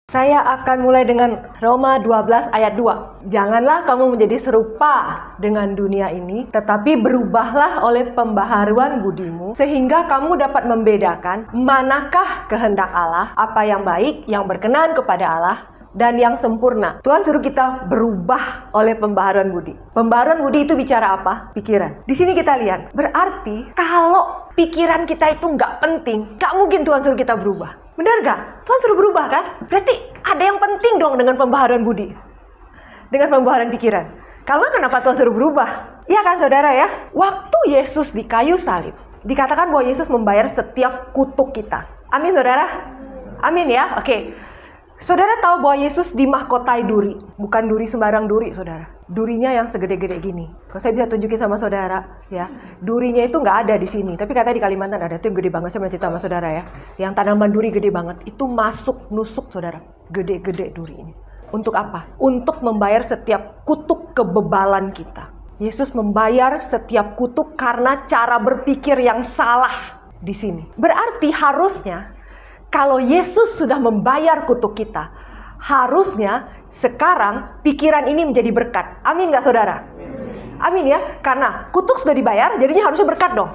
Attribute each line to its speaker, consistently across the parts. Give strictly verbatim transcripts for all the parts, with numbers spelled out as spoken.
Speaker 1: Saya akan mulai dengan Roma dua belas ayat dua. Janganlah kamu menjadi serupa dengan dunia ini, tetapi berubahlah oleh pembaharuan budimu, sehingga kamu dapat membedakan manakah kehendak Allah, apa yang baik, yang berkenan kepada Allah, dan yang sempurna. Tuhan suruh kita berubah oleh pembaharuan budi. Pembaharuan budi itu bicara apa? Pikiran. Di sini kita lihat, berarti kalau pikiran kita itu nggak penting, nggak mungkin Tuhan suruh kita berubah. Benar gak? Tuhan suruh berubah kan? Berarti ada yang penting dong dengan pembaharuan budi, dengan pembaharuan pikiran. Kalau kenapa Tuhan suruh berubah? Iya kan saudara ya? Waktu Yesus di kayu salib, dikatakan bahwa Yesus membayar setiap kutuk kita. Amin saudara? Amin ya? Oke. Saudara tahu bahwa Yesus dimahkotai duri. Bukan duri sembarang duri saudara. Durinya yang segede-gede gini. Kalau saya bisa tunjukin sama saudara ya. Durinya itu nggak ada di sini. Tapi katanya di Kalimantan ada. Itu yang gede banget. Saya mau cerita sama saudara ya. Yang tanaman duri gede banget. Itu masuk, nusuk saudara. Gede-gede duri ini. Untuk apa? Untuk membayar setiap kutuk kebebalan kita. Yesus membayar setiap kutuk karena cara berpikir yang salah di sini. Berarti harusnya kalau Yesus sudah membayar kutuk kita, harusnya sekarang pikiran ini menjadi berkat. Amin gak saudara? Amin ya. Karena kutuk sudah dibayar, jadinya harusnya berkat dong.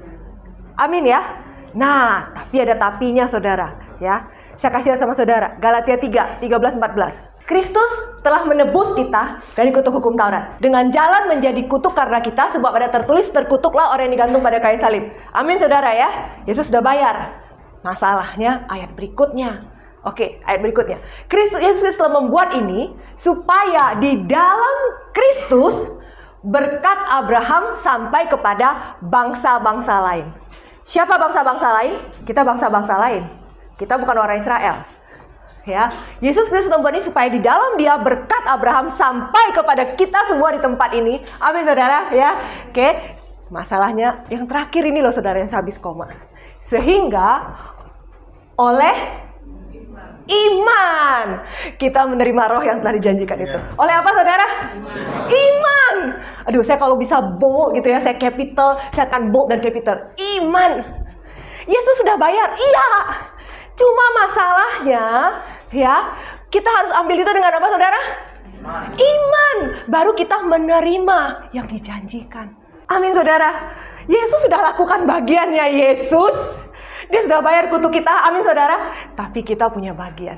Speaker 1: Amin ya. Nah, tapi ada tapinya saudara ya. Saya kasih sama saudara, Galatia tiga, tiga belas, empat belas. Kristus telah menebus kita dari kutuk hukum Taurat dengan jalan menjadi kutuk karena kita, sebab ada tertulis, terkutuklah orang yang digantung pada kayu salib. Amin saudara ya. Yesus sudah bayar. Masalahnya ayat berikutnya. Oke, ayat berikutnya. Kristus Yesus telah membuat ini supaya di dalam Kristus berkat Abraham sampai kepada bangsa-bangsa lain. Siapa bangsa-bangsa lain? Kita bangsa-bangsa lain. Kita bukan orang Israel. Ya, Yesus Kristus membuat ini supaya di dalam Dia berkat Abraham sampai kepada kita semua di tempat ini. Amin saudara ya. Oke. Masalahnya yang terakhir ini loh saudara yang habis koma. Sehingga oleh iman kita menerima roh yang telah dijanjikan itu. Oleh apa saudara? Iman. Iman. Aduh, saya kalau bisa bold gitu ya, saya capital, saya akan bold dan capital. Iman. Yesus sudah bayar. Iya. Cuma masalahnya ya, kita harus ambil itu dengan apa saudara? Iman. Iman. Baru kita menerima yang dijanjikan. Amin saudara. Yesus sudah lakukan bagiannya Yesus. Dia sudah bayar kutuk kita, amin saudara. Tapi kita punya bagian.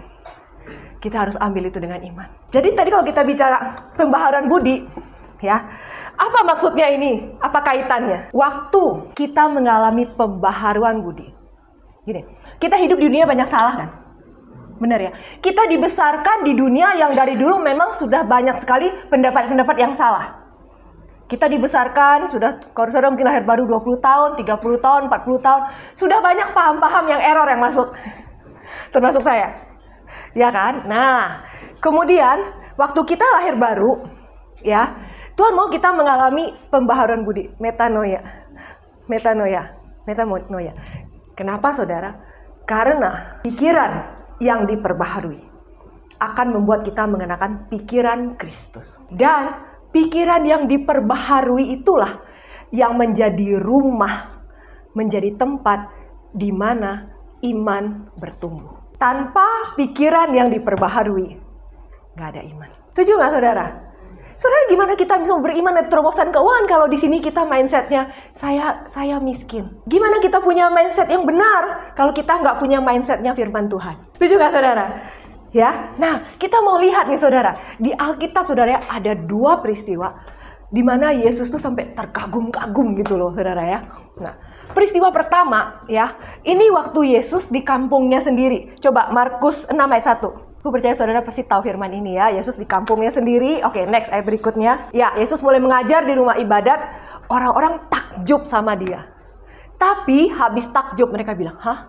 Speaker 1: Kita harus ambil itu dengan iman. Jadi tadi kalau kita bicara pembaharuan budi, ya, apa maksudnya ini? Apa kaitannya? Waktu kita mengalami pembaharuan budi, gini, kita hidup di dunia banyak salah kan? Benar ya? Kita dibesarkan di dunia yang dari dulu memang sudah banyak sekali pendapat-pendapat yang salah. Kita dibesarkan, sudah kalau saudara mungkin lahir baru dua puluh tahun, tiga puluh tahun, empat puluh tahun. Sudah banyak paham-paham yang error yang masuk. Termasuk saya. Ya kan? Nah, kemudian waktu kita lahir baru, ya, Tuhan mau kita mengalami pembaharuan budi. Metanoia. Metanoia. Metanoia. Kenapa saudara? Karena pikiran yang diperbaharui akan membuat kita mengenakan pikiran Kristus. Dan pikiran yang diperbaharui itulah yang menjadi rumah, menjadi tempat di mana iman bertumbuh. Tanpa pikiran yang diperbaharui, nggak ada iman. Setuju nggak saudara? Saudara, gimana kita bisa beriman dari terobosan keuangan kalau di sini kita mindsetnya saya saya miskin? Gimana kita punya mindset yang benar kalau kita nggak punya mindsetnya firman Tuhan? Setuju nggak saudara? Ya, nah kita mau lihat nih saudara, di Alkitab saudara ya, ada dua peristiwa di mana Yesus tuh sampai terkagum-kagum gitu loh saudara ya. Nah, peristiwa pertama ya, ini waktu Yesus di kampungnya sendiri. Coba Markus enam ayat satu. Aku percaya saudara pasti tahu firman ini ya, Yesus di kampungnya sendiri. Oke, next ayat berikutnya. Ya, Yesus mulai mengajar di rumah ibadat, orang-orang takjub sama dia. Tapi habis takjub mereka bilang, hah?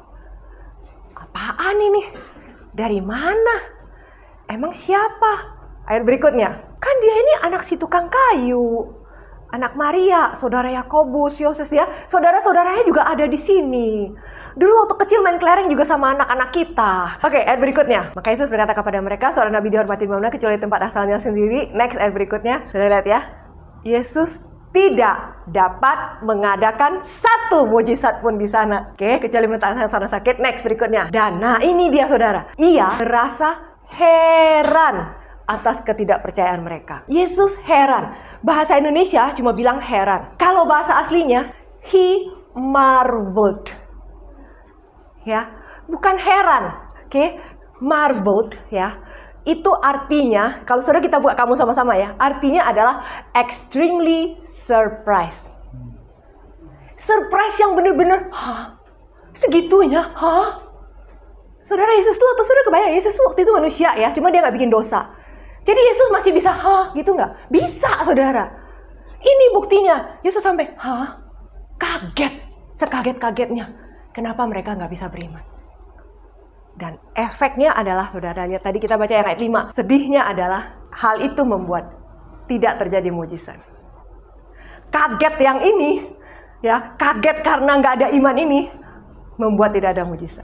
Speaker 1: Apaan ini? Dari mana? Emang siapa? Ayat berikutnya. Kan dia ini anak si tukang kayu. Anak Maria, saudara Yakobus, Yoses ya. Saudara-saudaranya juga ada di sini. Dulu waktu kecil main kelereng juga sama anak-anak kita. Oke, ayat berikutnya. Maka Yesus berkata kepada mereka, seorang nabi dihormati di mana kecuali tempat asalnya sendiri. Next ayat berikutnya. Sudah lihat ya. Yesus tidak dapat mengadakan satu mujizat pun di sana. Oke, kecuali menentang sana sakit. Next berikutnya. Dan nah ini dia saudara. Ia merasa heran atas ketidakpercayaan mereka. Yesus heran. Bahasa Indonesia cuma bilang heran. Kalau bahasa aslinya, he marveled. Ya, bukan heran. Oke, okay? Marveled ya. Itu artinya, kalau saudara kita buka kamu sama-sama ya, artinya adalah extremely surprised. Surprise yang benar-benar, hah? Segitunya, hah? Saudara, Yesus tuh, atau saudara kebayang, Yesus tuh waktu itu manusia ya, cuma dia nggak bikin dosa. Jadi Yesus masih bisa, hah? Gitu nggak? Bisa, saudara. Ini buktinya, Yesus sampai, hah? Kaget, sekaget-kagetnya. Kenapa mereka nggak bisa beriman? Dan efeknya adalah, saudara lihat tadi kita baca yang ayat lima. Sedihnya adalah, hal itu membuat tidak terjadi mujizat. Kaget yang ini, ya, kaget karena nggak ada iman ini, membuat tidak ada mujizat.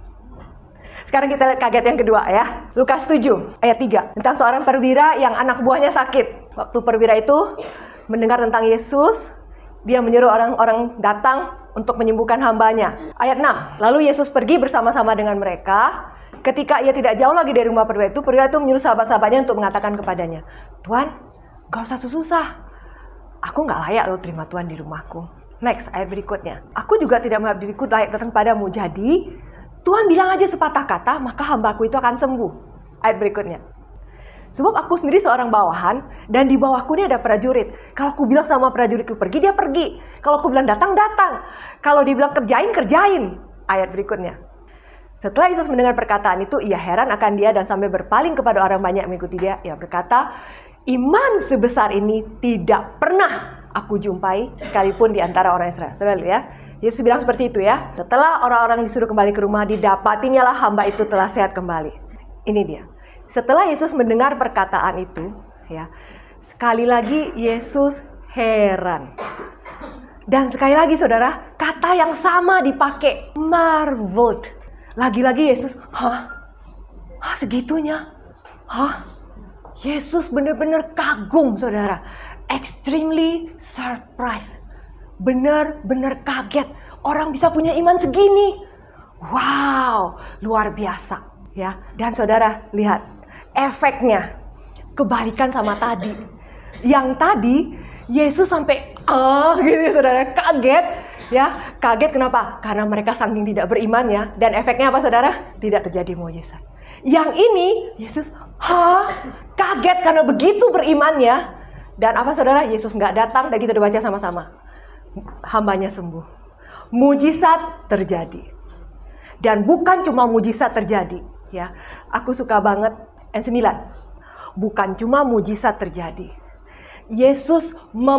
Speaker 1: Sekarang kita lihat kaget yang kedua ya. Lukas tujuh ayat tiga. Tentang seorang perwira yang anak buahnya sakit. Waktu perwira itu mendengar tentang Yesus, dia menyuruh orang-orang datang untuk menyembuhkan hambanya. Ayat enam. Lalu Yesus pergi bersama-sama dengan mereka. Ketika ia tidak jauh lagi dari rumah perwira itu, perwira itu menyuruh sahabat-sahabatnya untuk mengatakan kepadanya, Tuan, gak usah susah. Aku gak layak lo terima Tuhan di rumahku. Next, ayat berikutnya. Aku juga tidak menganggap diriku layak datang padamu. Jadi, Tuhan bilang aja sepatah kata, maka hambaku itu akan sembuh. Ayat berikutnya. Sebab aku sendiri seorang bawahan, dan di bawahku ini ada prajurit. Kalau aku bilang sama prajuritku pergi, dia pergi. Kalau aku bilang datang, datang. Kalau dibilang kerjain, kerjain. Ayat berikutnya. Setelah Yesus mendengar perkataan itu, ia heran akan dia dan sampai berpaling kepada orang banyak mengikuti dia. Ia berkata, iman sebesar ini tidak pernah aku jumpai sekalipun di antara orang Israel. Saudara lihat ya, Yesus bilang seperti itu ya. Setelah orang-orang disuruh kembali ke rumah, didapatinya lah hamba itu telah sehat kembali. Ini dia. Setelah Yesus mendengar perkataan itu, ya, sekali lagi Yesus heran. Dan sekali lagi saudara, kata yang sama dipakai, marveled. Lagi-lagi Yesus, hah? Hah segitunya? Hah? Yesus benar-benar kagum saudara. Extremely surprised. Benar-benar kaget. Orang bisa punya iman segini. Wow, luar biasa. Ya, dan saudara lihat efeknya kebalikan sama tadi. Yang tadi Yesus sampai ah gitu saudara, kaget ya. Kaget kenapa? Karena mereka saking tidak berimannya. Dan efeknya apa saudara? Tidak terjadi mujizat. Yang ini Yesus hah kaget karena begitu berimannya. Dan apa saudara? Yesus nggak datang. Dan kita udah baca sama-sama. Hambanya sembuh. Mujizat terjadi. Dan bukan cuma mujizat terjadi. Ya, aku suka banget N sembilan. Bukan cuma mujizat terjadi. Yesus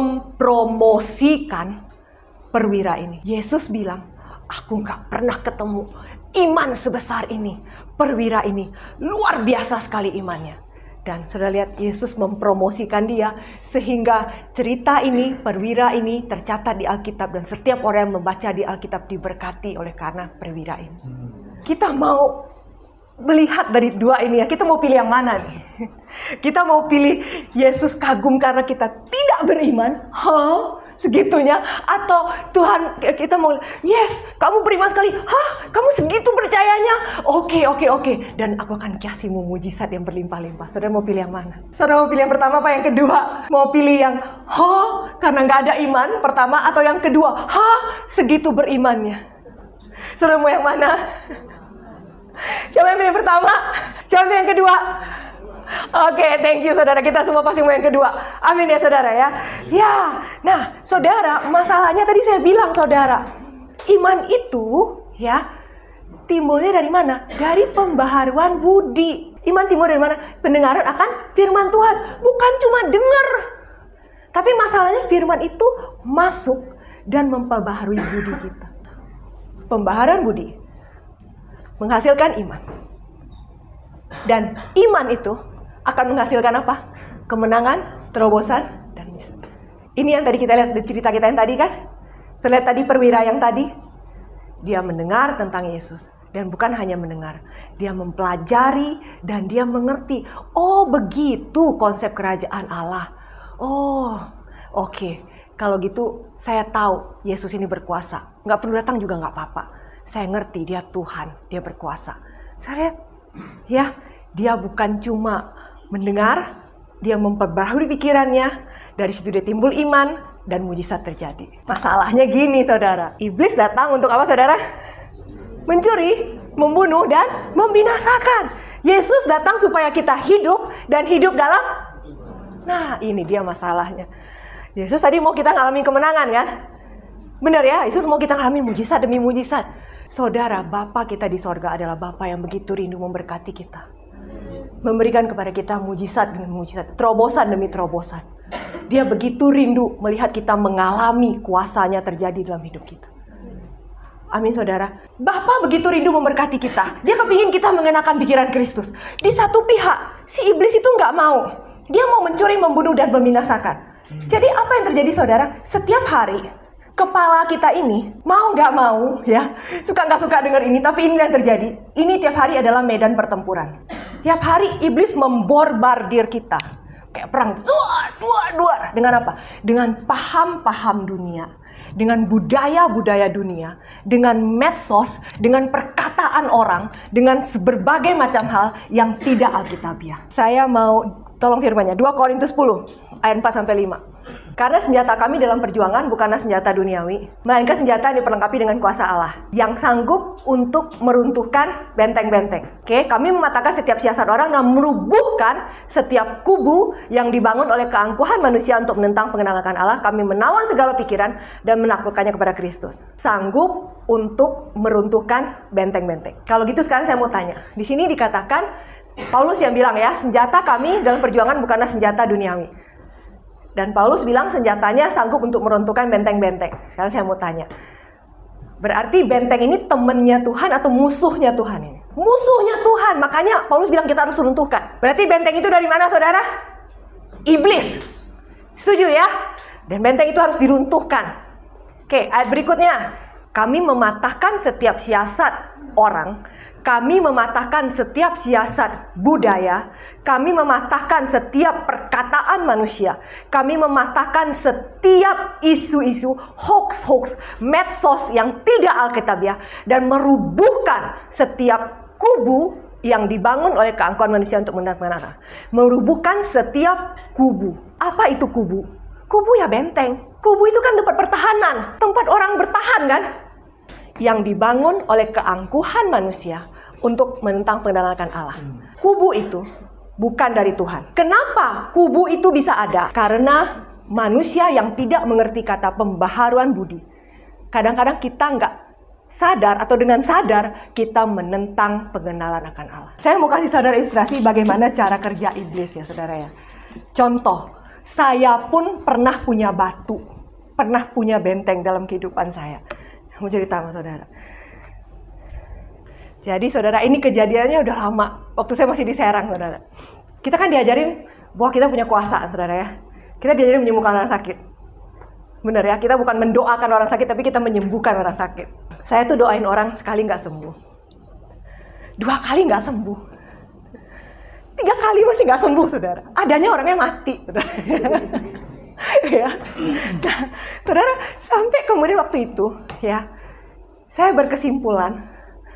Speaker 1: mempromosikan perwira ini. Yesus bilang, aku nggak pernah ketemu iman sebesar ini. Perwira ini luar biasa sekali imannya. Dan sudah lihat Yesus mempromosikan dia sehingga cerita ini, perwira ini tercatat di Alkitab dan setiap orang yang membaca di Alkitab diberkati oleh karena perwira ini. Kita mau melihat dari dua ini ya, kita mau pilih yang mana nih? Kita mau pilih Yesus kagum karena kita tidak beriman, hah? Segitunya, atau Tuhan kita mau, yes, kamu beriman sekali, hah? Kamu segitu percayanya? Oke, oke, oke. Dan aku akan kasihmu mujizat yang berlimpah-limpah. Saudara mau pilih yang mana? Saudara mau pilih yang pertama apa yang kedua? Mau pilih yang, hah? Karena nggak ada iman pertama, atau yang kedua, hah? Segitu berimannya. Saudara mau yang mana? Siapa yang pilih pertama? Siapa yang kedua? Oke, okay, thank you saudara. Kita semua pasti mau yang kedua. Amin ya saudara ya. Ya, nah saudara, masalahnya tadi saya bilang saudara, iman itu ya timbulnya dari mana? Dari pembaharuan budi. Iman timbul dari mana? Pendengaran akan firman Tuhan. Bukan cuma dengar. Tapi masalahnya firman itu masuk dan memperbaharui budi kita. Pembaharuan budi menghasilkan iman. Dan iman itu akan menghasilkan apa? Kemenangan, terobosan, dan mujizat. Ini yang tadi kita lihat di cerita kita yang tadi kan? Saya lihat tadi perwira yang tadi. Dia mendengar tentang Yesus. Dan bukan hanya mendengar. Dia mempelajari dan dia mengerti. Oh begitu konsep kerajaan Allah. Oh oke. Okay. Kalau gitu saya tahu Yesus ini berkuasa. Nggak perlu datang juga nggak apa-apa. Saya ngerti dia Tuhan, dia berkuasa. Saya lihat, ya, Dia bukan cuma mendengar, dia memperbaharui pikirannya. Dari situ dia timbul iman dan mujizat terjadi. Masalahnya gini saudara, iblis datang untuk apa saudara? Mencuri, membunuh, dan membinasakan. Yesus datang supaya kita hidup dan hidup dalam. Nah ini dia masalahnya. Yesus tadi mau kita ngalamin kemenangan kan? Benar ya, Yesus mau kita ngalamin mujizat demi mujizat. Saudara, Bapa kita di sorga adalah Bapa yang begitu rindu memberkati kita. Memberikan kepada kita mujizat demi mujizat, terobosan demi terobosan. Dia begitu rindu melihat kita mengalami kuasanya terjadi dalam hidup kita. Amin saudara. Bapa begitu rindu memberkati kita. Dia kepingin kita mengenakan pikiran Kristus. Di satu pihak, si iblis itu nggak mau. Dia mau mencuri, membunuh, dan membinasakan. Jadi apa yang terjadi saudara? Setiap hari, kepala kita ini, mau nggak mau, ya, suka nggak suka dengar ini, tapi ini yang terjadi. Ini tiap hari adalah medan pertempuran. Tiap hari iblis memborbardir kita. Kayak perang, duar, duar, duar. Dengan apa? Dengan paham-paham dunia. Dengan budaya-budaya dunia. Dengan medsos, dengan perkataan orang. Dengan berbagai macam hal yang tidak alkitabiah. Saya mau tolong firmannya, dua Korintus sepuluh, ayat empat sampai lima. Karena senjata kami dalam perjuangan bukanlah senjata duniawi, melainkan senjata yang diperlengkapi dengan kuasa Allah, yang sanggup untuk meruntuhkan benteng-benteng. Oke, kami mematahkan setiap siasat orang dan merubuhkan setiap kubu yang dibangun oleh keangkuhan manusia untuk menentang pengenalan akan Allah. Kami menawan segala pikiran dan menaklukkannya kepada Kristus. Sanggup untuk meruntuhkan benteng-benteng. Kalau gitu sekarang saya mau tanya. Di sini dikatakan, Paulus yang bilang ya, senjata kami dalam perjuangan bukanlah senjata duniawi. Dan Paulus bilang senjatanya sanggup untuk meruntuhkan benteng-benteng. Sekarang saya mau tanya. Berarti benteng ini temannya Tuhan atau musuhnya Tuhan ini? Musuhnya Tuhan. Makanya Paulus bilang kita harus runtuhkan. Berarti benteng itu dari mana saudara? Iblis. Setuju ya? Dan benteng itu harus diruntuhkan. Oke, ayat berikutnya. Kami mematahkan setiap siasat orang. Kami mematahkan setiap siasat budaya. Kami mematahkan setiap perkataan manusia. Kami mematahkan setiap isu-isu, hoax-hoax, medsos yang tidak alkitabiah. Dan merubuhkan setiap kubu yang dibangun oleh keangkuhan manusia untuk menentang. Merubuhkan setiap kubu. Apa itu kubu? Kubu ya benteng. Kubu itu kan tempat pertahanan. Tempat orang bertahan kan? Yang dibangun oleh keangkuhan manusia untuk menentang pengenalan akan Allah. Kubu itu bukan dari Tuhan. Kenapa kubu itu bisa ada? Karena manusia yang tidak mengerti kata pembaharuan budi. Kadang-kadang kita nggak sadar atau dengan sadar kita menentang pengenalan akan Allah. Saya mau kasih saudara ilustrasi bagaimana cara kerja iblis ya saudara ya. Contoh, saya pun pernah punya batu, pernah punya benteng dalam kehidupan saya. Mau cerita sama saudara. Jadi saudara, ini kejadiannya udah lama. Waktu saya masih di Serang, saudara. Kita kan diajarin bahwa kita punya kuasa, saudara ya. Kita diajarin menyembuhkan orang sakit. Benar ya, kita bukan mendoakan orang sakit, tapi kita menyembuhkan orang sakit. Saya tuh doain orang sekali nggak sembuh. Dua kali nggak sembuh. Tiga kali masih nggak sembuh, saudara. Adanya orangnya mati, saudara. Ya. Nah, saudara, sampai kemudian waktu itu, ya, saya berkesimpulan,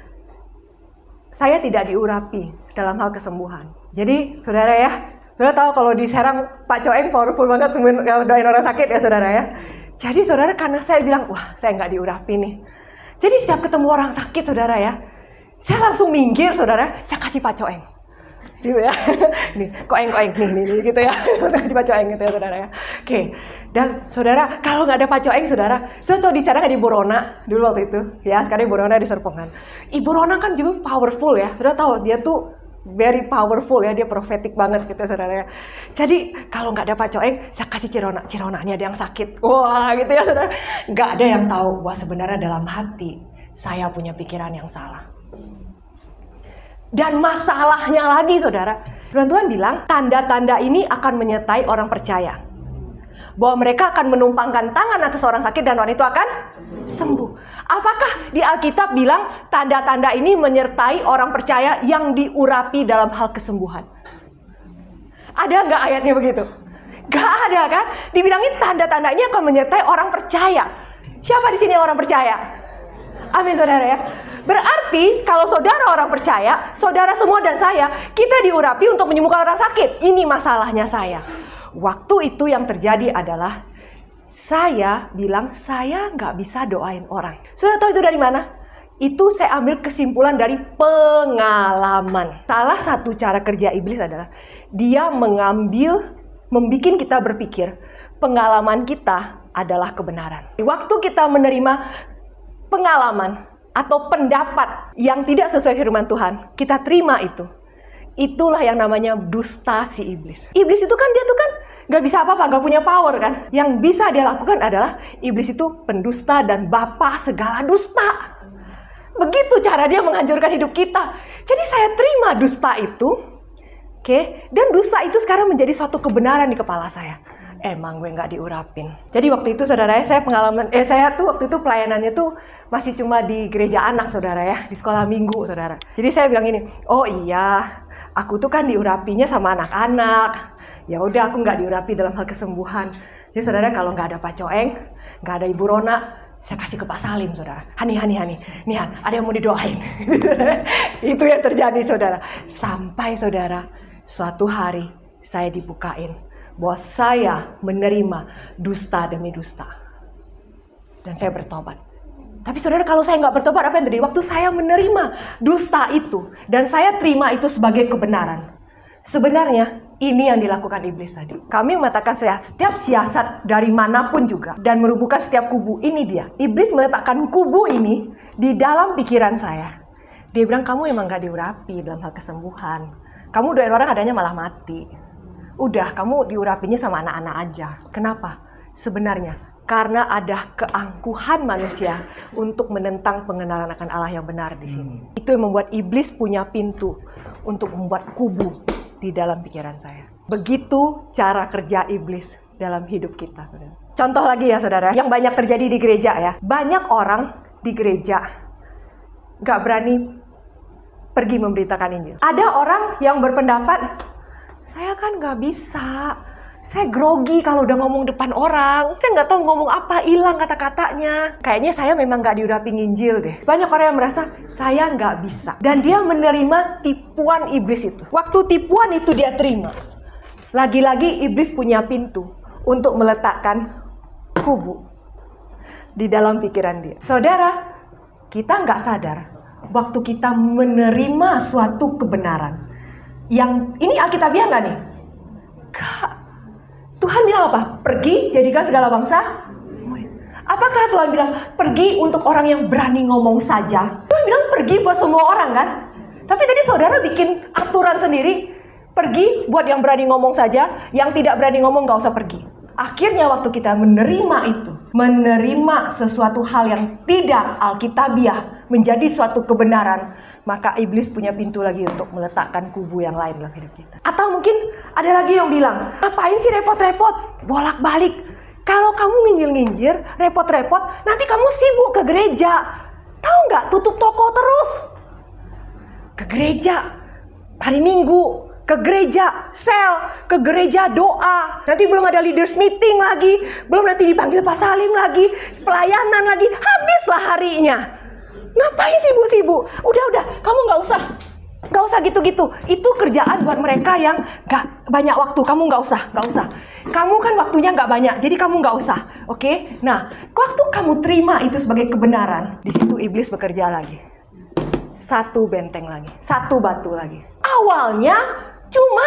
Speaker 1: saya tidak diurapi dalam hal kesembuhan. Jadi, saudara ya, saudara tahu kalau di Serang Pak Coeng powerful banget sembuhin doain orang sakit ya, saudara ya. Jadi, saudara, karena saya bilang, wah, saya nggak diurapi nih. Jadi, setiap ketemu orang sakit, saudara ya, saya langsung minggir, saudara, saya kasih Pak Coeng. Gitu ya, nih, koeng-koeng, nih, nih, nih, gitu ya, kasih Pak Coeng gitu ya, saudara ya. Oke, dan saudara, kalau nggak ada Pak Coeng, saudara, saya tahu di sana nggak di Borona dulu waktu itu, ya, sekarang di Borona di Serpongan. Ibu Rona kan juga powerful ya, saudara tahu dia tuh very powerful ya, dia prophetic banget gitu, saudara ya. Jadi kalau nggak ada Pak Coeng, saya kasih Cirona, Cironanya ada yang sakit, wah, gitu ya, saudara. Nggak ada yang tahu bahwa sebenarnya dalam hati saya punya pikiran yang salah. Dan masalahnya lagi saudara, Tuhan Tuhan bilang tanda-tanda ini akan menyertai orang percaya. Bahwa mereka akan menumpangkan tangan atas orang sakit dan orang itu akan sembuh. Apakah di Alkitab bilang tanda-tanda ini menyertai orang percaya yang diurapi dalam hal kesembuhan? Ada nggak ayatnya begitu? Nggak ada kan? Dibilangin tanda-tanda ini akan menyertai orang percaya. Siapa di sini orang percaya? Amin saudara ya. Berarti kalau saudara orang percaya, saudara semua dan saya, kita diurapi untuk menyembuhkan orang sakit. Ini masalahnya saya. Waktu itu yang terjadi adalah saya bilang saya nggak bisa doain orang. Sudah tahu itu dari mana? Itu saya ambil kesimpulan dari pengalaman. Salah satu cara kerja iblis adalah dia mengambil, membikin kita berpikir pengalaman kita adalah kebenaran. Waktu kita menerima pengalaman atau pendapat yang tidak sesuai firman Tuhan, kita terima itu. Itulah yang namanya dusta si iblis. Iblis itu kan dia tuh kan gak bisa apa-apa, gak punya power kan. Yang bisa dia lakukan adalah iblis itu pendusta dan bapa segala dusta. Begitu cara dia menghancurkan hidup kita. Jadi saya terima dusta itu, oke, okay? Dan dusta itu sekarang menjadi suatu kebenaran di kepala saya. Emang gue nggak diurapin. Jadi waktu itu saudara saya pengalaman, eh saya tuh waktu itu pelayanannya tuh masih cuma di gereja anak saudara ya, di sekolah minggu saudara. Jadi saya bilang ini, oh iya, aku tuh kan diurapinya sama anak-anak. Ya udah aku nggak diurapi dalam hal kesembuhan. Jadi saudara kalau nggak ada Pak Coeng, nggak ada Ibu Rona, saya kasih ke Pak Salim saudara. Hani, Hani, Hani, nih Han, ada yang mau didoain. Itu yang terjadi saudara. Sampai saudara, suatu hari saya dibukain bahwa saya menerima dusta demi dusta. Dan saya bertobat. Tapi saudara kalau saya nggak bertobat apa yang terjadi? Waktu saya menerima dusta itu dan saya terima itu sebagai kebenaran. Sebenarnya ini yang dilakukan iblis tadi. Kami mengatakan setiap siasat dari manapun juga dan merubuhkan setiap kubu. Ini dia. Iblis meletakkan kubu ini di dalam pikiran saya. Dia bilang kamu emang nggak diurapi dalam hal kesembuhan. Kamu doain orang adanya malah mati. Udah, kamu diurapinya sama anak-anak aja. Kenapa? Sebenarnya, karena ada keangkuhan manusia untuk menentang pengenalan akan Allah yang benar di sini. Itu yang membuat iblis punya pintu untuk membuat kubu di dalam pikiran saya. Begitu cara kerja iblis dalam hidup kita, saudara. Contoh lagi ya, saudara, yang banyak terjadi di gereja ya. Banyak orang di gereja gak berani pergi memberitakan Injil. Ada orang yang berpendapat, saya kan nggak bisa, saya grogi kalau udah ngomong depan orang. Saya nggak tahu ngomong apa, hilang kata-katanya. Kayaknya saya memang nggak diurapi Injil deh. Banyak orang yang merasa saya nggak bisa. Dan dia menerima tipuan iblis itu. Waktu tipuan itu dia terima, lagi-lagi iblis punya pintu untuk meletakkan kubu di dalam pikiran dia. Saudara, kita nggak sadar waktu kita menerima suatu kebenaran. Yang ini Alkitabiah nggak nih? Kak, Tuhan bilang apa? Pergi jadikan segala bangsa. Apakah Tuhan bilang pergi untuk orang yang berani ngomong saja? Tuhan bilang pergi buat semua orang kan? Tapi tadi saudara bikin aturan sendiri. Pergi buat yang berani ngomong saja, yang tidak berani ngomong nggak usah pergi. Akhirnya waktu kita menerima itu, menerima sesuatu hal yang tidak Alkitabiah menjadi suatu kebenaran, maka iblis punya pintu lagi untuk meletakkan kubu yang lain dalam hidup kita. Atau mungkin ada lagi yang bilang, ngapain sih repot-repot, bolak-balik? Kalau kamu nginjil-nginjil, repot-repot, nanti kamu sibuk ke gereja. Tahu nggak, tutup toko terus. Ke gereja, hari Minggu, ke gereja sel, ke gereja doa. Nanti belum ada leaders meeting lagi, belum nanti dipanggil Pak Salim lagi, pelayanan lagi, habislah harinya. Ngapain sibuk-sibuk? Udah-udah, kamu nggak usah, nggak usah gitu-gitu. Itu kerjaan buat mereka yang nggak banyak waktu. Kamu nggak usah, nggak usah. Kamu kan waktunya nggak banyak, jadi kamu nggak usah. Oke? Okay? Nah, waktu kamu terima itu sebagai kebenaran, di situ iblis bekerja lagi. Satu benteng lagi, satu batu lagi. Awalnya cuma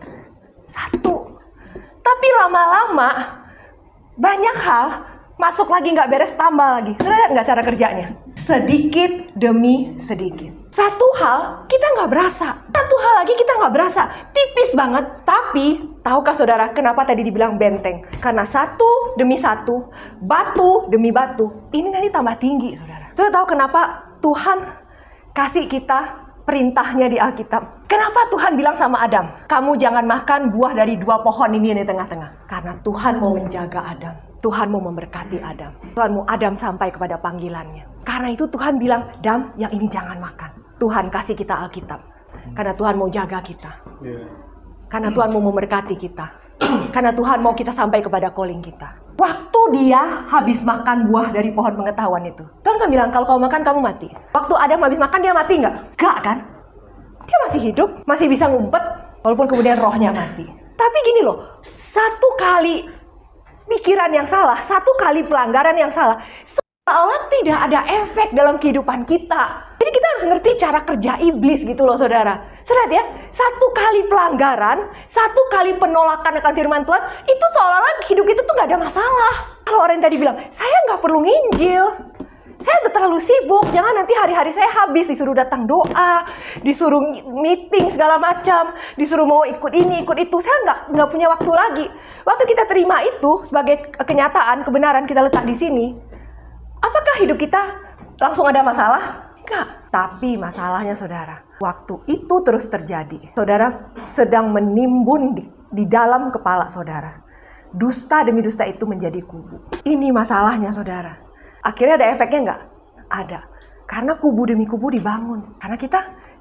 Speaker 1: satu, tapi lama-lama banyak hal masuk lagi nggak beres, tambah lagi. Sudah lihat nggak cara kerjanya? Sedikit demi sedikit. Satu hal kita nggak berasa, satu hal lagi kita nggak berasa, tipis banget. Tapi tahukah saudara kenapa tadi dibilang benteng? Karena satu demi satu, batu demi batu, ini nanti tambah tinggi, saudara. Saudara tahu kenapa Tuhan kasih kita perintahnya di Alkitab? Kenapa Tuhan bilang sama Adam, kamu jangan makan buah dari dua pohon ini yang di tengah-tengah? Karena Tuhan mau menjaga Adam. Tuhan mau memberkati Adam. Tuhan mau Adam sampai kepada panggilannya. Karena itu Tuhan bilang, Adam, yang ini jangan makan. Tuhan kasih kita Alkitab. Karena Tuhan mau jaga kita. Karena Tuhan mau memberkati kita. Karena Tuhan mau kita sampai kepada calling kita. Waktu dia habis makan buah dari pohon pengetahuan itu, Tuhan Tuhan kan bilang, kalau kamu makan, kamu mati. Waktu Adam habis makan, dia mati nggak? Nggak kan? Dia masih hidup, masih bisa ngumpet, walaupun kemudian rohnya mati. Tapi gini loh, satu kali pikiran yang salah, satu kali pelanggaran yang salah, seolah tidak ada efek dalam kehidupan kita. Jadi kita harus ngerti cara kerja iblis gitu loh saudara. Saudara ya, satu kali pelanggaran, satu kali penolakan akan firman Tuhan, itu seolah-olah hidup itu tuh nggak ada masalah. Kalau orang yang tadi bilang, saya nggak perlu nginjil, saya udah terlalu sibuk, jangan nanti hari-hari saya habis disuruh datang doa, disuruh meeting segala macam, disuruh mau ikut ini, ikut itu, saya nggak nggak punya waktu lagi. Waktu kita terima itu sebagai kenyataan, kebenaran kita letak di sini, apakah hidup kita langsung ada masalah? Enggak. Tapi masalahnya saudara, waktu itu terus terjadi, saudara sedang menimbun di, di dalam kepala saudara. Dusta demi dusta itu menjadi kubu. Ini masalahnya saudara. Akhirnya ada efeknya enggak? Ada. Karena kubu demi kubu dibangun. Karena kita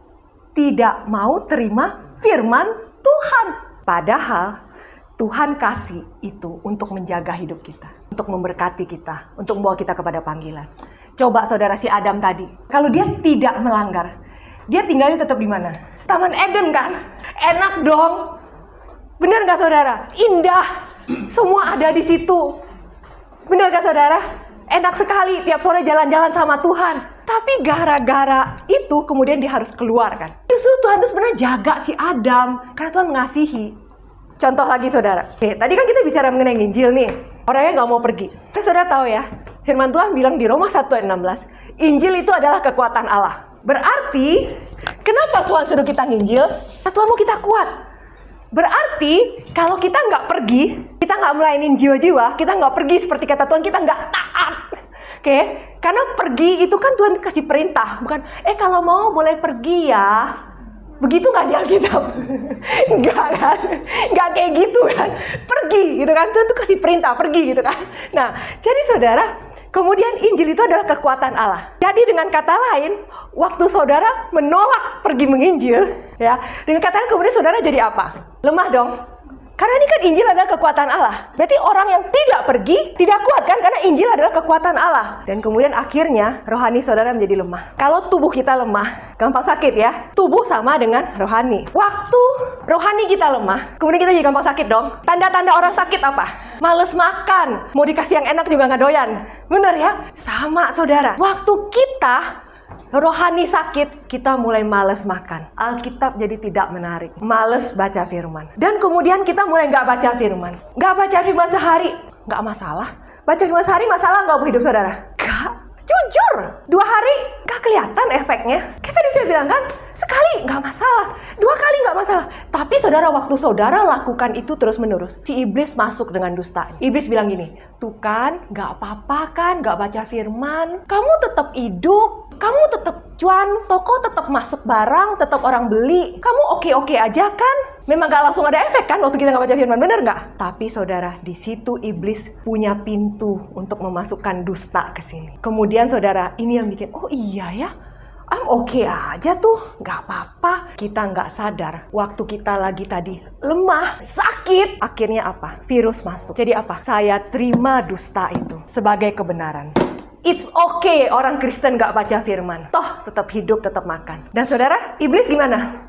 Speaker 1: tidak mau terima firman Tuhan. Padahal Tuhan kasih itu untuk menjaga hidup kita, untuk memberkati kita, untuk membawa kita kepada panggilan. Coba saudara si Adam tadi, kalau dia tidak melanggar, dia tinggalnya tetap di mana? Taman Eden kan? Enak dong. Benar gak saudara? Indah. Semua ada di situ. Benar gak saudara? Enak sekali tiap sore jalan-jalan sama Tuhan. Tapi gara-gara itu kemudian dia harus keluar kan? Justru Tuhan itu sebenarnya jaga si Adam karena Tuhan mengasihi. Contoh lagi saudara. Oke, tadi kan kita bicara mengenai Injil nih. Orangnya nggak mau pergi. Terus saudara tahu ya, firman Tuhan bilang di Roma satu ayat enam belas, Injil itu adalah kekuatan Allah. Berarti, kenapa Tuhan suruh kita nginjil? Tuhan mau kita kuat. Berarti, kalau kita nggak pergi, kita nggak melayanin jiwa-jiwa, kita nggak pergi seperti kata Tuhan, kita nggak taat. Oke, karena pergi itu kan Tuhan kasih perintah. Bukan, eh kalau mau boleh pergi ya. Begitu nggak di Alkitab? Nggak kan? Nggak kayak gitu kan? Pergi gitu kan? Tuhan tuh kasih perintah, pergi gitu kan? Nah, jadi saudara, kemudian Injil itu adalah kekuatan Allah. Jadi dengan kata lain, waktu saudara menolak pergi menginjil, ya, dengan kata lain kemudian saudara jadi apa? Lemah dong. Karena ini kan Injil adalah kekuatan Allah. Berarti orang yang tidak pergi, tidak kuat kan? Karena Injil adalah kekuatan Allah. Dan kemudian akhirnya rohani saudara menjadi lemah. Kalau tubuh kita lemah, gampang sakit ya. Tubuh sama dengan rohani. Waktu rohani kita lemah, kemudian kita jadi gampang sakit dong. Tanda-tanda orang sakit apa? Males makan. Mau dikasih yang enak juga nggak doyan. Bener ya? Sama saudara. Waktu kita rohani sakit, kita mulai males makan. Alkitab jadi tidak menarik. Males baca firman. Dan kemudian kita mulai nggak baca firman. Nggak baca firman sehari. Nggak masalah. Baca firman sehari masalah nggak bu hidup saudara? Nggak. Jujur. Dua hari nggak kelihatan efeknya. Kayak tadi saya bilang kan, sekali nggak masalah. Dua kali nggak masalah. Tapi saudara, waktu saudara lakukan itu terus menerus, si iblis masuk dengan dusta. Iblis bilang gini, tuh kan nggak apa-apa kan, nggak baca firman. Kamu tetap hidup. Kamu tetap cuan, toko tetap masuk barang, tetap orang beli. Kamu oke-oke aja kan? Memang gak langsung ada efek kan waktu kita gak baca firman, bener gak? Tapi saudara, di situ iblis punya pintu untuk memasukkan dusta ke sini. Kemudian saudara, ini yang bikin, oh iya ya, I'm oke aja tuh, gak apa-apa. Kita gak sadar, waktu kita lagi tadi lemah, sakit, akhirnya apa? Virus masuk. Jadi apa? Saya terima dusta itu sebagai kebenaran. It's okay orang Kristen gak baca firman. Toh tetap hidup, tetap makan. Dan saudara, iblis gimana?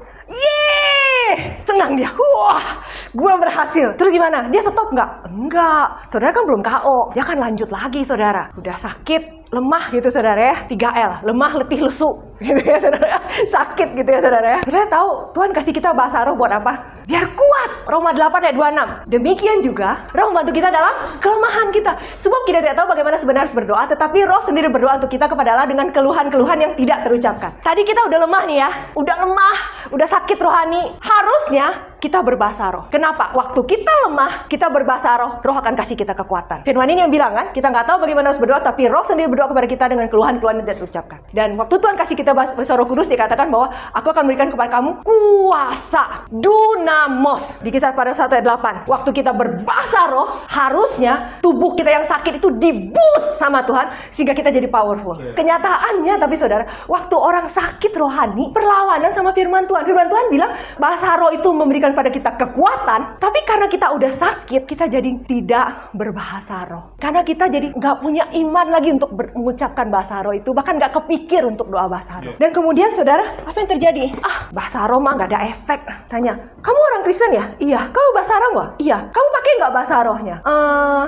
Speaker 1: Yeay! Senang dia. Wah, gue berhasil. Terus gimana? Dia stop nggak? Enggak. Saudara kan belum K O. Dia kan lanjut lagi saudara. Udah sakit, lemah gitu saudara ya. tiga L. Lemah, letih, lesu. Gitu ya saudara. Sakit gitu ya saudara ya. Saudara tahu Tuhan kasih kita bahasa roh buat apa? Biar kuat. Roma delapan ayat dua puluh enam. Demikian juga roh membantu kita dalam kelemahan kita. Sebab kita tidak tahu bagaimana sebenarnya harus berdoa. Tetapi roh sendiri berdoa untuk kita kepada Allah dengan keluhan-keluhan yang tidak terucapkan. Tadi kita udah lemah nih ya. Udah lemah. Udah sakit rohani. Harusnya kita berbahasa roh. Kenapa? Waktu kita lemah, kita berbahasa roh, roh akan kasih kita kekuatan. Firman ini yang bilang kan, kita nggak tahu bagaimana harus berdoa, tapi roh sendiri berdoa kepada kita dengan keluhan-keluhan yang tidak terucapkan. Dan waktu Tuhan kasih kita bahasa roh kudus, dikatakan bahwa aku akan memberikan kepada kamu kuasa, dunamos. Di Kisah pada satu ayat delapan. Waktu kita berbahasa roh, harusnya tubuh kita yang sakit itu dibus sama Tuhan, sehingga kita jadi powerful. Kenyataannya, tapi saudara, waktu orang sakit rohani, perlawanan sama firman Tuhan. Firman Tuhan bilang, bahasa roh itu memberikan memberikan pada kita kekuatan, tapi karena kita udah sakit, kita jadi tidak berbahasa roh. Karena kita jadi nggak punya iman lagi untuk ber- mengucapkan bahasa roh itu, bahkan nggak kepikir untuk doa bahasa roh. Dan kemudian saudara, apa yang terjadi? Ah, bahasa roh mah nggak ada efek. Tanya, kamu orang Kristen ya? Iya. Kamu bahasa roh nggak? Iya. Kamu pakai nggak bahasa rohnya? Eh...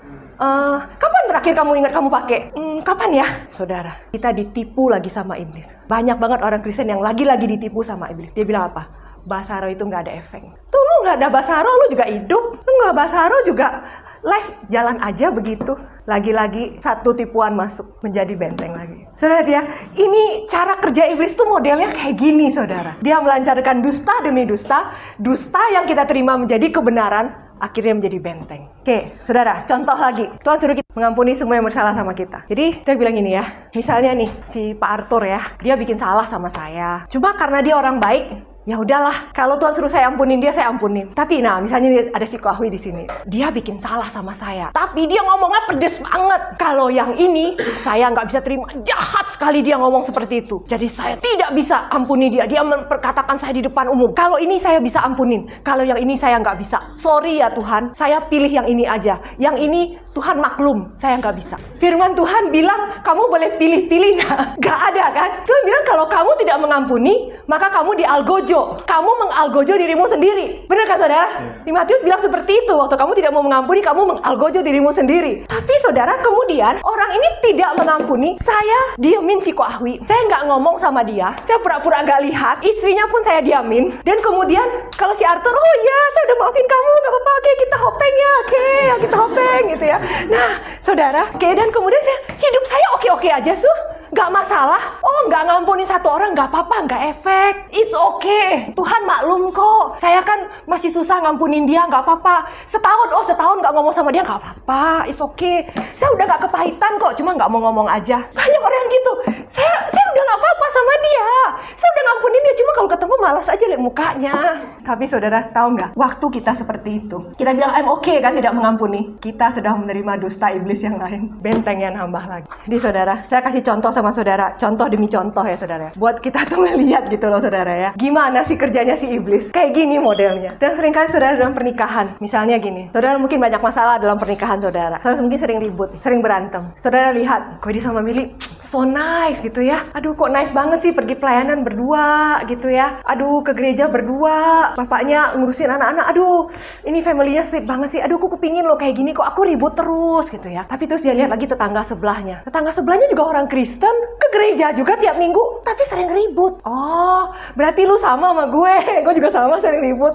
Speaker 1: Uh, kapan terakhir kamu ingat kamu pakai? Hmm, kapan ya? Saudara, kita ditipu lagi sama iblis. Banyak banget orang Kristen yang lagi-lagi ditipu sama iblis. Dia bilang apa? Bahasa roh itu nggak ada efek. Tuh lu nggak ada bahasa roh, lu juga hidup. Lu nggak bahasa roh juga life jalan aja begitu. Lagi-lagi satu tipuan masuk menjadi benteng lagi. Saudara dia, ini cara kerja iblis tuh modelnya kayak gini saudara. Dia melancarkan dusta demi dusta. Dusta yang kita terima menjadi kebenaran, akhirnya menjadi benteng. Oke, saudara, contoh lagi. Tuhan suruh kita mengampuni semua yang bersalah sama kita. Jadi, kita bilang gini ya. Misalnya nih, si Pak Arthur ya, dia bikin salah sama saya. Cuma karena dia orang baik, ya udahlah. Kalau Tuhan suruh saya ampunin dia, saya ampunin. Tapi nah, misalnya nih, ada si Kohwi di sini. Dia bikin salah sama saya. Tapi dia ngomongnya pedes banget. Kalau yang ini, saya nggak bisa terima. Jahat sekali dia ngomong seperti itu. Jadi saya tidak bisa ampuni dia. Dia memperkatakan saya di depan umum. Kalau ini saya bisa ampunin. Kalau yang ini saya nggak bisa. Sorry ya Tuhan, saya pilih yang ini aja. Yang ini Tuhan maklum, saya nggak bisa. Firman Tuhan bilang, kamu boleh pilih-pilih nggak? Nggak ada kan? Tuhan bilang kalau kamu tidak mengampuni, maka kamu dialgojo. Kamu mengalgojo dirimu sendiri. Benar kan saudara? Di Matius bilang seperti itu. Waktu kamu tidak mau mengampuni, kamu mengalgojo dirimu sendiri. Tapi saudara, kemudian orang ini tidak mengampuni. Saya diemin si Kohwi. Saya nggak ngomong sama dia. Saya pura-pura nggak lihat. Istrinya pun saya diamin. Dan kemudian kalau si Arthur, oh ya, saya udah maafin kamu. Nggak apa-apa, oke kita hopeng ya. Oke, ya kita hopeng gitu ya. Nah, saudara, oke, dan kemudian saya, hidup saya oke-oke aja, Su. Gak masalah. Oh, gak ngampuni satu orang, gak apa-apa, gak efek. It's okay. Tuhan maklum kok. Saya kan masih susah ngampunin dia, gak apa-apa. Setahun, oh setahun gak ngomong sama dia, gak apa-apa. It's okay. Saya udah gak kepahitan kok, cuma gak mau ngomong aja. Banyak orang yang gitu. Saya, saya udah gak apa-apa sama dia. Saya udah ngampunin dia, cuma kalau ketemu malas aja lihat mukanya. Tapi saudara tahu gak, waktu kita seperti itu, kita bilang I'm okay kan, tidak mengampuni. Kita sedang menerima dusta iblis yang lain. Benteng yang nambah lagi. Jadi saudara, saya kasih contoh sama saudara, contoh demi contoh ya saudara. Buat kita tuh ngeliat gitu loh saudara ya. Gimana sih kerjanya si iblis? Kayak gini modelnya. Dan seringkali saudara dalam pernikahan, misalnya gini, saudara mungkin banyak masalah dalam pernikahan saudara. Saudara mungkin sering ribut, sering berantem. Saudara lihat, kok dia sama Mili, so nice gitu ya. Aduh kok nice banget sih pergi pelayanan berdua gitu ya. Aduh ke gereja berdua, bapaknya ngurusin anak-anak. Aduh ini family-nya sweet banget sih. Aduh aku kepingin loh kayak gini, kok aku ribut terus gitu ya. Tapi terus dia lihat lagi tetangga sebelahnya. Tetangga sebelahnya juga orang Kristen, ke gereja juga tiap minggu, tapi sering ribut. Oh, berarti lu sama sama gue. Gue juga sama sering ribut.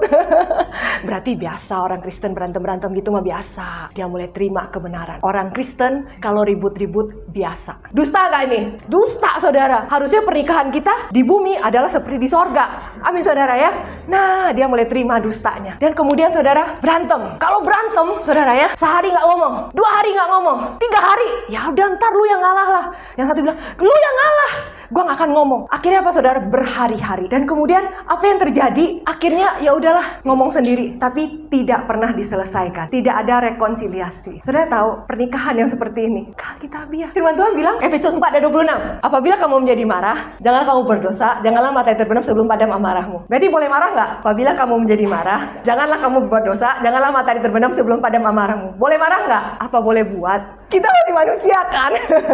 Speaker 1: Berarti biasa orang Kristen berantem-berantem gitu mah biasa. Dia mulai terima kebenaran. Orang Kristen kalau ribut-ribut biasa. Dusta gak ini? Dusta saudara. Harusnya pernikahan kita di bumi adalah seperti di sorga. Amin saudara ya. Nah, dia mulai terima dustanya. Dan kemudian saudara berantem. Kalau berantem saudara ya, sehari gak ngomong, dua hari gak ngomong, tiga hari, ya udah ntar lu yang ngalah lah. Yang satu bilang, lu yang ngalah, gue gak akan ngomong. Akhirnya apa saudara? Berhari-hari. Dan kemudian apa yang terjadi? Akhirnya ya udahlah ngomong sendiri, tapi tidak pernah diselesaikan. Tidak ada rekonsiliasi. Saudara tahu pernikahan yang seperti ini Alkitabiah. Firman Tuhan bilang Efesus empat ayat dua puluh enam, apabila kamu menjadi marah, janganlah kamu berdosa, janganlah matahari terbenam sebelum padam amarahmu. Berarti boleh marah nggak? Apabila kamu menjadi marah, janganlah kamu berdosa, janganlah matahari terbenam sebelum padam amarahmu. Boleh marah nggak? Apa boleh buat? Kita masih manusia kan?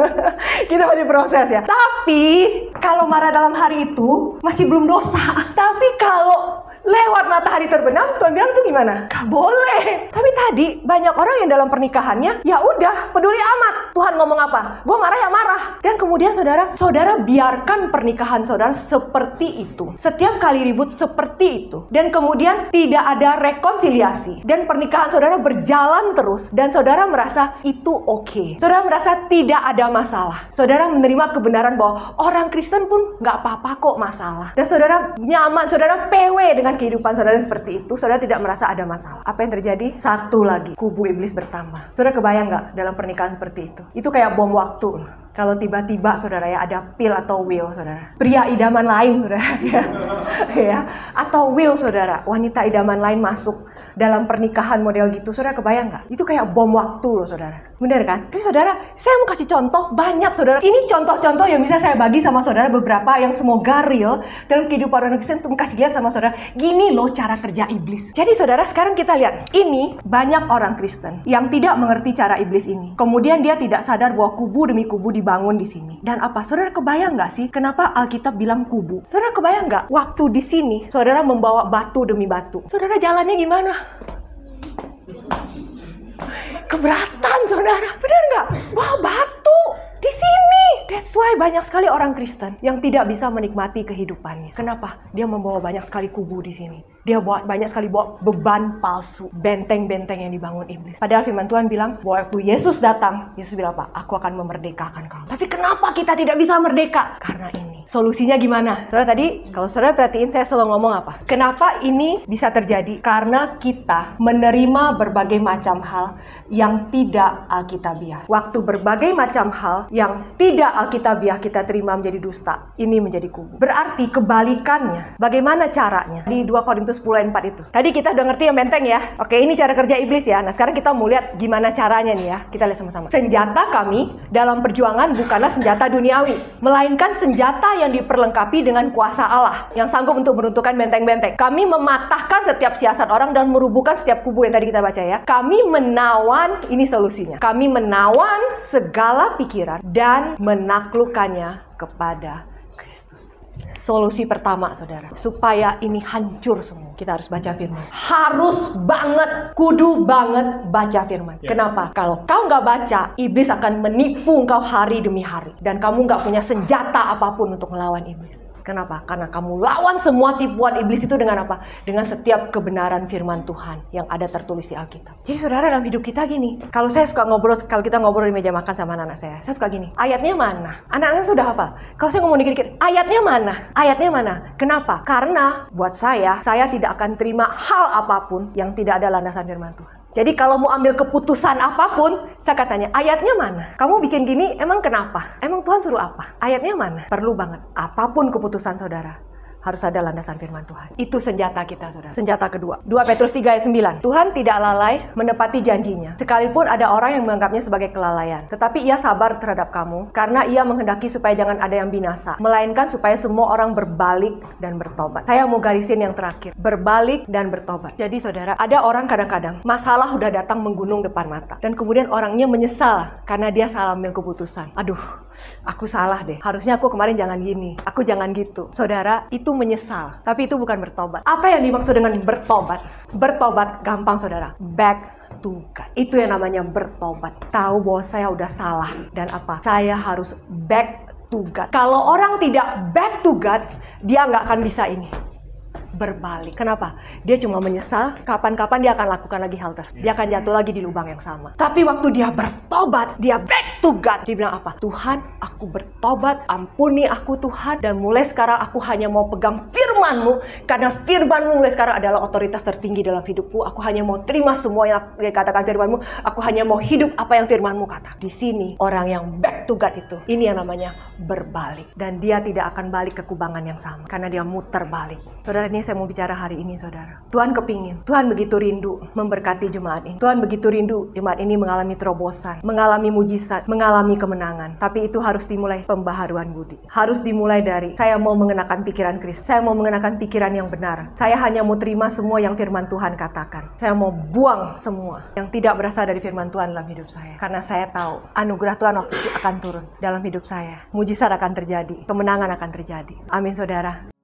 Speaker 1: Kita masih proses ya. Tapi kalau marah dalam hari itu masih belum dosa. Tapi kalau lewat matahari terbenam, Tuhan bilang tuh gimana? Gak boleh. Tapi tadi banyak orang yang dalam pernikahannya, ya udah peduli amat. Tuhan ngomong apa? Gue marah ya marah. Dan kemudian saudara, saudara biarkan pernikahan saudara seperti itu. Setiap kali ribut seperti itu. Dan kemudian tidak ada rekonsiliasi. Dan pernikahan saudara berjalan terus. Dan saudara merasa itu oke. Saudara merasa tidak ada masalah. Saudara menerima kebenaran bahwa orang Kristen pun gak apa-apa kok masalah. Dan saudara nyaman, saudara P W dengan kehidupan saudara seperti itu, saudara tidak merasa ada masalah. Apa yang terjadi? Satu lagi, kubu iblis bertambah. Saudara kebayang nggak dalam pernikahan seperti itu? Itu kayak bom waktu. Kalau tiba-tiba saudara ya ada Phil atau Will saudara, pria idaman lain saudara ya, ya. Atau Will saudara, wanita idaman lain masuk dalam pernikahan model gitu, saudara kebayang nggak? Itu kayak bom waktu loh saudara. Bener kan? Tapi saudara, saya mau kasih contoh banyak saudara. Ini contoh-contoh yang bisa saya bagi sama saudara beberapa yang semoga real dalam kehidupan orang Kristen untuk kasih lihat sama saudara. Gini loh cara kerja iblis. Jadi saudara, sekarang kita lihat. Ini banyak orang Kristen yang tidak mengerti cara iblis ini. Kemudian dia tidak sadar bahwa kubu demi kubu dibangun di sini. Dan apa? Saudara kebayang nggak sih kenapa Alkitab bilang kubu? Saudara kebayang nggak? Waktu di sini, saudara membawa batu demi batu. Saudara jalannya gimana? Keberatan saudara, benar nggak? Wah, batu di sini. That's why banyak sekali orang Kristen yang tidak bisa menikmati kehidupannya. Kenapa? Dia membawa banyak sekali kubu di sini. Dia bawa banyak sekali bawa beban palsu, benteng-benteng yang dibangun iblis. Padahal firman Tuhan bilang bahwa waktu Yesus datang, Yesus bilang apa? Aku akan memerdekakan kamu. Tapi kenapa kita tidak bisa merdeka? Karena ini. Solusinya gimana? Saudara tadi, kalau saudara perhatiin saya selalu ngomong apa? Kenapa ini bisa terjadi? Karena kita menerima berbagai macam hal yang tidak alkitabiah. Waktu berbagai macam hal yang tidak alkitabiah kita terima menjadi dusta, ini menjadi kubu. Berarti kebalikannya. Bagaimana caranya? Di dua Korintus sepuluh ayat empat itu. Tadi kita udah ngerti yang benteng ya. Oke, ini cara kerja iblis ya. Nah, sekarang kita mau lihat gimana caranya nih ya. Kita lihat sama-sama. Senjata kami dalam perjuangan bukanlah senjata duniawi, melainkan senjata yang diperlengkapi dengan kuasa Allah yang sanggup untuk meruntuhkan benteng-benteng. Kami mematahkan setiap siasat orang dan merubuhkan setiap kubu yang tadi kita baca ya. Kami menawan, ini solusinya. Kami menawan segala pikiran dan menaklukkannya kepada Kristus. Solusi pertama saudara, supaya ini hancur semua, kita harus baca firman. Harus banget, kudu banget baca firman. Ya. Kenapa? Kalau kau nggak baca, iblis akan menipu engkau hari demi hari. Dan kamu nggak punya senjata apapun untuk melawan iblis. Kenapa? Karena kamu lawan semua tipuan iblis itu dengan apa? Dengan setiap kebenaran firman Tuhan yang ada tertulis di Alkitab. Jadi saudara, dalam hidup kita gini, kalau saya suka ngobrol, kalau kita ngobrol di meja makan sama anak-anak saya, saya suka gini, ayatnya mana? Anak-anak saya sudah hafal. Kalau saya ngomong dikit-dikit, ayatnya mana? Ayatnya mana? Kenapa? Karena buat saya, saya tidak akan terima hal apapun yang tidak ada landasan firman Tuhan. Jadi kalau mau ambil keputusan apapun, saya katanya, ayatnya mana? Kamu bikin gini, emang kenapa? Emang Tuhan suruh apa? Ayatnya mana? Perlu banget. Apapun keputusan saudara, harus ada landasan firman Tuhan. Itu senjata kita, saudara. Senjata kedua. dua Petrus tiga ayat sembilan. Tuhan tidak lalai menepati janjinya. Sekalipun ada orang yang menganggapnya sebagai kelalaian. Tetapi ia sabar terhadap kamu. Karena ia menghendaki supaya jangan ada yang binasa. Melainkan supaya semua orang berbalik dan bertobat. Saya mau garisin yang terakhir. Berbalik dan bertobat. Jadi saudara, ada orang kadang-kadang masalah udah datang menggunung depan mata. Dan kemudian orangnya menyesal karena dia salah ambil keputusan. Aduh, aku salah deh. Harusnya aku kemarin jangan gini. Aku jangan gitu. Saudara, itu menyesal, tapi itu bukan bertobat. Apa yang dimaksud dengan bertobat? Bertobat gampang saudara, back to God. Itu yang namanya bertobat. Tahu bahwa saya udah salah dan apa? Saya harus back to God. Kalau orang tidak back to God, dia nggak akan bisa ini. Berbalik. Kenapa? Dia cuma menyesal, kapan-kapan dia akan lakukan lagi hal tersebut. Dia akan jatuh lagi di lubang yang sama. Tapi waktu dia bertobat, dia back to God. Dia bilang apa? Tuhan, aku bertobat, ampuni aku Tuhan, dan mulai sekarang aku hanya mau pegang firman-Mu, karena firman-Mu mulai sekarang adalah otoritas tertinggi dalam hidupku. Aku hanya mau terima semua yang dikatakan firman-Mu. Aku hanya mau hidup apa yang firman-Mu kata. Di sini, orang yang back to God itu, ini yang namanya berbalik. Dan dia tidak akan balik ke kubangan yang sama, karena dia muter balik. Saudara, ini saya mau bicara hari ini, saudara. Tuhan kepingin, Tuhan begitu rindu memberkati jemaat ini. Tuhan begitu rindu jemaat ini mengalami terobosan, mengalami mujizat, mengalami kemenangan. Tapi itu harus dimulai pembaharuan budi. Harus dimulai dari, saya mau mengenakan pikiran Kristus. Saya mau mengenakan pikiran yang benar. Saya hanya mau terima semua yang firman Tuhan katakan. Saya mau buang semua yang tidak berasal dari firman Tuhan dalam hidup saya. Karena saya tahu, anugerah Tuhan waktu itu akan turun dalam hidup saya. Mujizat akan terjadi, kemenangan akan terjadi. Amin, saudara.